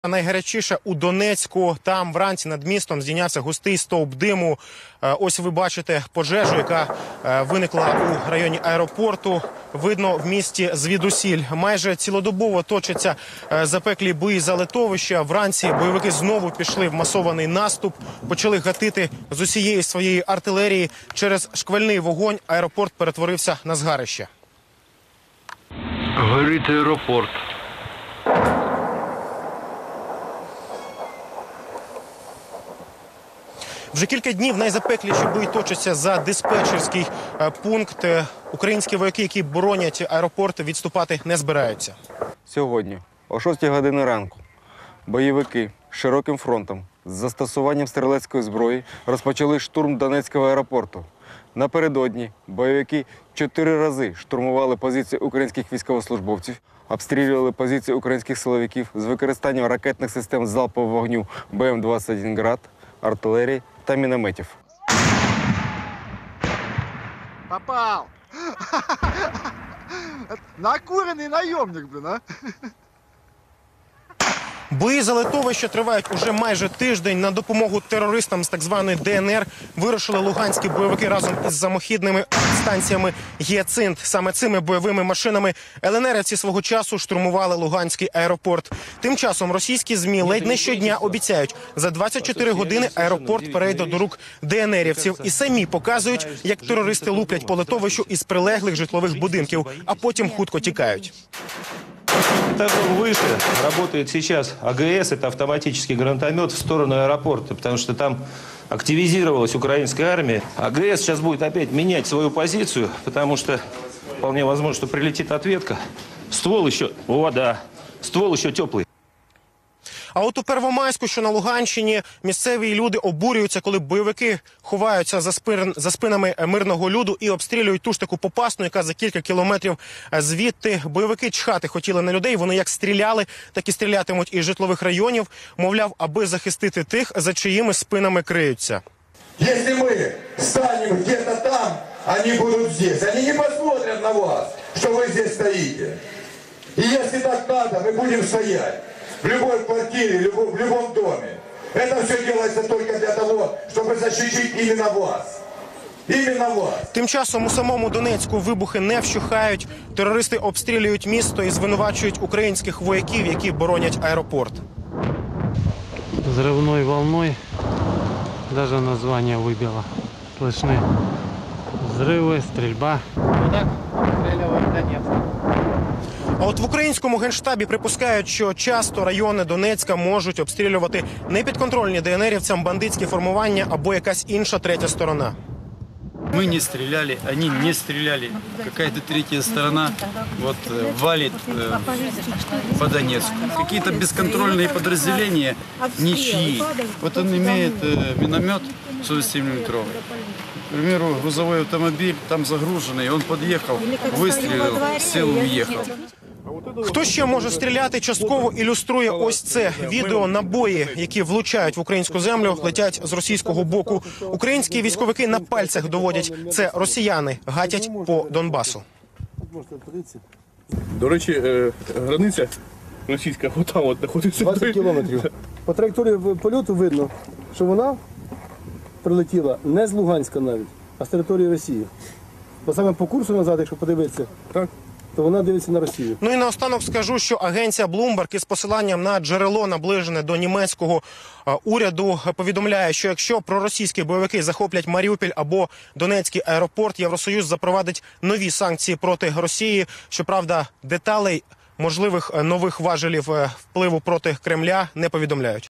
Найгарячіше у Донецьку. Там вранці над містом здійнявся густий стовп диму. Ось ви бачите пожежу, яка виникла у районі аеропорту. Видно в місті звідусіль. Майже цілодобово точаться запеклі бої за литовище. Вранці бойовики знову пішли в масований наступ. Почали гатити з усієї своєї артилерії. Через шквальний вогонь аеропорт перетворився на згарище. Горить аеропорт. Вже кілька днів найзапекліші бої точаться за диспетчерський пункт. Українські вояки, які боронять аеропорт, відступати не збираються. Сьогодні о 6 годині ранку бойовики з широким фронтом з застосуванням стрілецької зброї розпочали штурм Донецького аеропорту. Напередодні бойовики 4 рази штурмували позиції українських військовослужбовців, обстрілювали позиції українських силовиків з використанням ракетних систем залпового вогню БМ-21 «Град», артилерії та мінометів. Попал! Накуренный наемник, блин, а? Бої за литовище тривають уже майже тиждень. На допомогу терористам з так званої ДНР вирушили луганські бойовики разом із самохідними станціями «Гіацинт». Саме цими бойовими машинами ЛНРівці свого часу штурмували Луганський аеропорт. Тим часом російські ЗМІ ледь не щодня обіцяють, за 24 години аеропорт перейде до рук ДНРівців. І самі показують, як терористи луплять по литовищу із прилеглих житлових будинків, а потім хутко тікають. Этажом выше работает сейчас АГС, это автоматический гранатомет в сторону аэропорта, потому что там активизировалась украинская армия. АГС сейчас будет опять менять свою позицию, потому что вполне возможно, что прилетит ответка. Ствол еще, ствол еще теплый. А от у Первомайську, що на Луганщині, місцеві люди обурюються, коли бойовики ховаються за спинами мирного люду і обстрілюють ту ж таку Попасну, яка за кілька кілометрів звідти. Бойовики чхати хотіли на людей, вони як стріляли, так і стрілятимуть із житлових районів, мовляв, аби захистити тих, за чиїми спинами криються. Если мы станем где-то там, они будут здесь. Они не посмотрят на вас, что вы здесь стоите. И если так надо, мы будем стоять. В любой квартире, в любом доме. Это все делается только для того, чтобы защитить именно вас. Именно вас. Тим часом у самому Донецьку вибухи не вщухають. Терористи обстрілюють місто і звинувачують українських вояків, які боронять аеропорт. Взрывной волной, даже название выбило. Слышны взрывы, стрельба. А от в українському генштабі припускають, що часто райони Донецька можуть обстрілювати непідконтрольні ДНРівцям бандитські формування або якась інша третя сторона. Мы не стреляли, они не стреляли. Какая-то третья сторона валит по Донецку. Какие-то бесконтрольные подразделения, ничьи. Вот он имеет миномет 47-миллиметровый. К примеру, грузовой автомобиль там загруженный, он подъехал, выстрелил, сел и уехал. Хто ще може стріляти, частково ілюструє ось це відео. Набої, які влучають в українську землю, летять з російського боку. Українські військовики на пальцях доводять. Це росіяни гатять по Донбасу. До речі, границя російська отам от знаходиться. 20 кілометрів. По траєкторії польоту видно, що вона прилетіла не з Луганська навіть, а з території Росії. Бо саме по курсу назад, якщо подивитися, так, то вона дивиться на Росію. Ну і наостанок скажу, що агенція Bloomberg із посиланням на джерело, наближене до німецького уряду, повідомляє, що якщо проросійські бойовики захоплять Маріуполь або Донецький аеропорт, Євросоюз запровадить нові санкції проти Росії. Щоправда, деталей можливих нових важелів впливу проти Кремля не повідомляють.